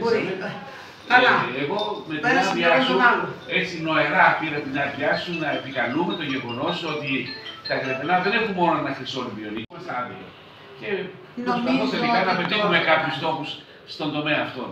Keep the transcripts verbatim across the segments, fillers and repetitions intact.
συζητήσαμε. Αλλά εγώ με την άδειά σου, έτσι νοερά πήρα την άδειά σου να επικαλούμε το γεγονός ότι τα Γρεβενά δεν έχουν μόνο ένα χρυσό βιολίκο, στα άδεια. Και προσπαθώ τελικά να πετύχουμε κάποιους στόχους στον τομέα αυτόν.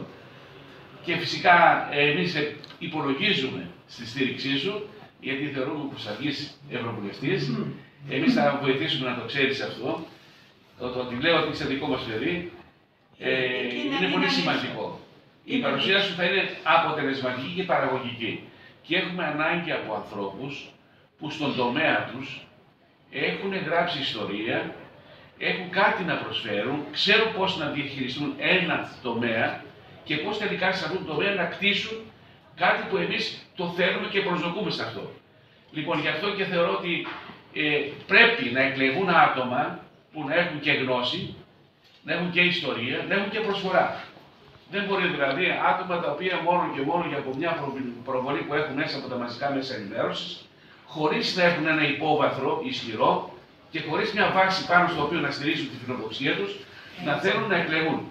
Και φυσικά εμείς υπολογίζουμε στη στήριξή σου, γιατί θεωρούμε πως θα βγεις ευρωβουλευτής. Mm. Εμείς θα βοηθήσουμε να το ξέρεις αυτό. Το, το ότι λέω ότι είσαι δικό μας παιδί ε, είναι, είναι πολύ σημαντικό. Η παρουσία σου θα είναι αποτελεσματική και παραγωγική. Και έχουμε ανάγκη από ανθρώπους που στον τομέα τους έχουν γράψει ιστορία, έχουν κάτι να προσφέρουν, ξέρουν πώς να διαχειριστούν ένα τομέα και πώς τελικά σε αυτόν τον τομέα να κτίσουν κάτι που εμείς το θέλουμε και προσδοκούμε σε αυτό. Λοιπόν, γι' αυτό και θεωρώ ότι ε, πρέπει να εκλεγούν άτομα που να έχουν και γνώση, να έχουν και ιστορία, να έχουν και προσφορά. Δεν μπορεί δηλαδή άτομα τα οποία μόνο και μόνο για από μια προβολή που έχουν μέσα από τα μαζικά μέσα ενημέρωσης, χωρίς να έχουν ένα υπόβαθρο ισχυρό και χωρίς μια βάση πάνω στο οποίο να στηρίζουν τη φιλοδοξία τους, να θέλουν να εκλεγούν.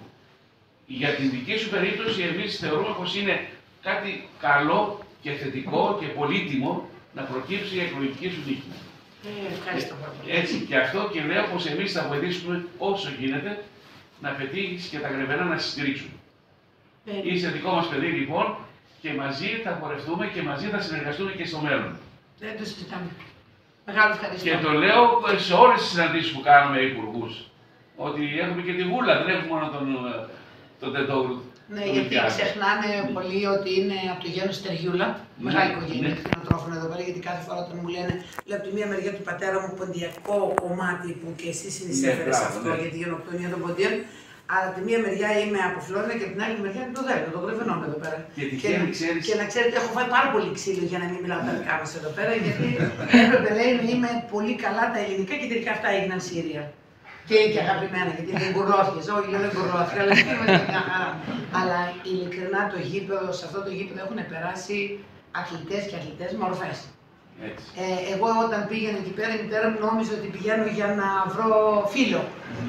Για την δική σου περίπτωση, εμείς θεωρούμε πως είναι κάτι καλό και θετικό και πολύτιμο να προκύψει η εκλογική σου νίκη. Ε, ευχαριστώ πολύ. Έτσι, και αυτό και λέω πως εμείς θα βοηθήσουμε όσο γίνεται να πετύχεις και τα Γρεβενά να σε στηρίξουν. Ε, Είσαι δικό μας παιδί λοιπόν και μαζί θα πορευτούμε και μαζί θα συνεργαστούμε και στο μέλλον. Δεν το συζητάμε. Μεγάλο ευχαριστώ. Και το λέω σε όλες τις συναντήσεις που κάνουμε υπουργούς, ότι έχουμε και τη Βούλα, δεν έχουμε μόνο τον, τον Τεντόγλου. Ναι, γιατί ξεχνάνε πολλοί ότι είναι από το γένος Τεριούλα, ναι, μεγάλη οικογένεια ναι. κτηνοτρόφων εδώ πέρα, γιατί κάθε φορά όταν μου λένε, λέω από τη μία μεριά του πατέρα μου ποντιακό κομμάτι που και εσύ συνεισέφερες ναι, αυτό ναι. για τη γενοκτονία των ποντίων, αλλά από τη μία μεριά είμαι από Φλόριδα και από την άλλη μεριά είναι το Δέλτα, των Γρεβενών εδώ πέρα. Γιατί και, και, ξέρεις... και να ξέρετε, έχω φάει πάρα πολύ ξύλο για να μην μιλάω τα δικά μας εδώ πέρα, γιατί έπρεπε λέει να είμαι πολύ καλά τα ελληνικά και τελικά αυτά έγιναν Σύρια. Και, και αγαπημένα, γιατί δεν γκουρλώθηκες, όχι δεν γκουρλώθηκα, αλλά είναι μια χαρά. Αλλά ειλικρινά το γήπεδο, σε αυτό το γήπεδο έχουν περάσει αθλητές και αθλητές με ορφές. Ε, εγώ όταν πήγαινα εκεί πέρα, η μητέρα μου νόμιζε ότι πηγαίνω για να βρω φίλο.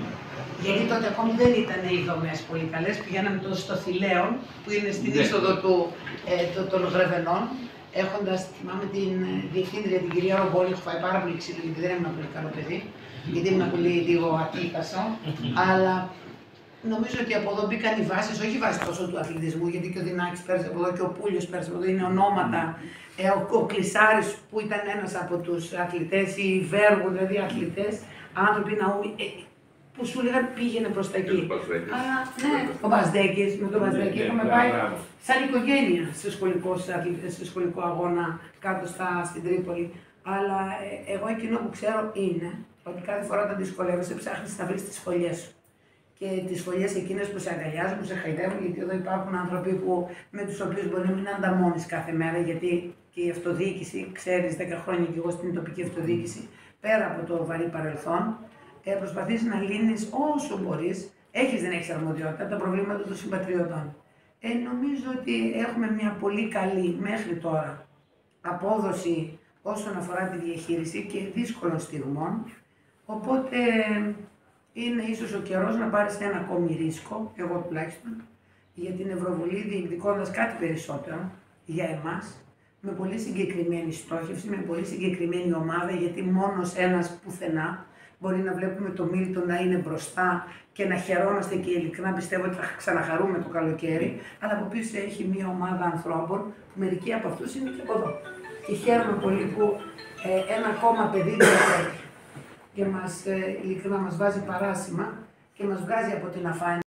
Γιατί τότε ακόμη δεν ήταν οι δομές πολύ καλές, πηγαίναμε τόσο στο Θηλαίον, που είναι στην είσοδο του, ε, το, των Γρεβενών, έχοντας, θυμάμαι την διευθύντρια, την κυρία Ρομπόλη, έχω φάει πάρα πολύ ξύλο, γιατί δεν ήμουν πολύ καλό παιδί. Γιατί ήμουν πολύ λίγο ατύχασο, αλλά νομίζω ότι από εδώ μπήκαν οι βάσεις, όχι οι βάσεις τόσο του αθλητισμού, γιατί και ο Δυνάκης πέρασε από εδώ και ο Πούλιος πέρασε από εδώ, είναι ονόματα. Ε, ο, ο Κλισάρης που ήταν ένας από τους αθλητές, οι Βέργου, δηλαδή αθλητές, άνθρωποι ναούμοι, ε, που σου λέγανε πήγαινε προς τα εκεί. Αλλά ναι, ο Μπασδέκης, με τον Μπασδέκη είχαμε πάει σαν οικογένεια στο σχολικό, στο σχολικό αγώνα κάτω στα, στην Τρίπολη. Αλλά ε, εγώ εκείνο που ξέρω είναι ότι κάθε φορά όταν δυσκολεύεσαι ψάχνεις να βρεις τις φωλιές σου. Και τις φωλιές εκείνες που σε αγκαλιάζουν, που σε χαϊδεύουν, γιατί εδώ υπάρχουν άνθρωποι που, με τους οποίους μπορεί να μην ανταμώνεις κάθε μέρα, γιατί και η αυτοδιοίκηση, ξέρεις, δέκα χρόνια και εγώ στην τοπική αυτοδιοίκηση, πέρα από το βαρύ παρελθόν, ε, προσπαθείς να λύνεις όσο μπορείς, έχεις δεν έχεις αρμοδιότητα, τα προβλήματα των συμπατριωτών. Ε, νομίζω ότι έχουμε μια πολύ καλή μέχρι τώρα απόδοση όσον αφορά τη διαχείριση και δύσκολων στιγμών, οπότε είναι ίσως ο καιρός να πάρεις ένα ακόμη ρίσκο, εγώ τουλάχιστον, για την Ευρωβουλή διεκδικώντας κάτι περισσότερο για εμάς, με πολύ συγκεκριμένη στόχευση, με πολύ συγκεκριμένη ομάδα, γιατί μόνος ένας πουθενά μπορεί να βλέπουμε το Μίλτο να είναι μπροστά και να χαιρόμαστε και ειλικρινά πιστεύω ότι θα ξαναχαρούμε το καλοκαίρι, αλλά από πίσω έχει μια ομάδα ανθρώπων, που μερικοί από αυτούς είναι και από εδώ. Και χαίρομαι πολύ που ε, ένα ακόμα παιδί και μας, ε, ειλικρινά μας βάζει παράσημα και μας βγάζει από την αφάνεια.